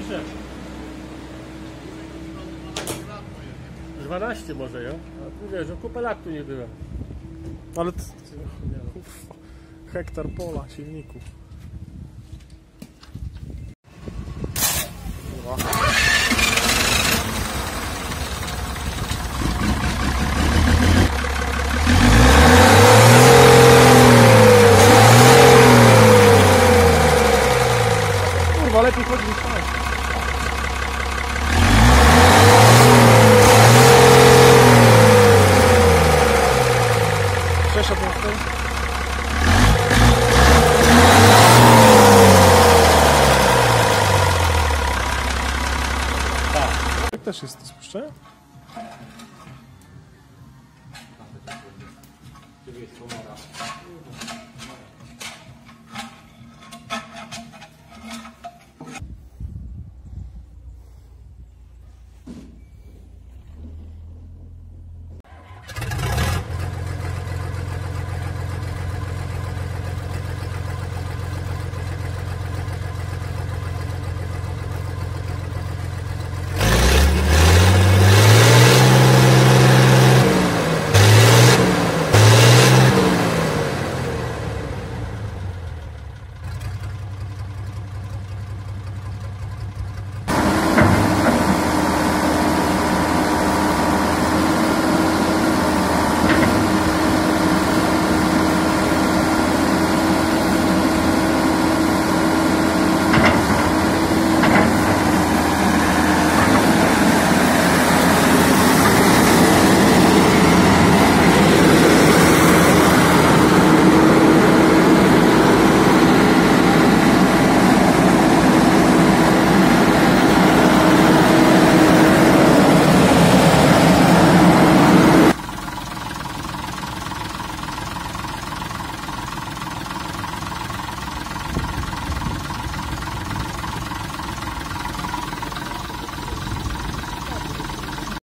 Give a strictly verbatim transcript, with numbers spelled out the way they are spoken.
Przyszedł. dwanaście może, ja? A tu wiesz, że kupę lat tu nie byłem. Ale to... Hektar pola, silników. Kurwa, lepiej chodzi niż tak. Przeszedł na to. Tak. Jak też jest to spuszczenie?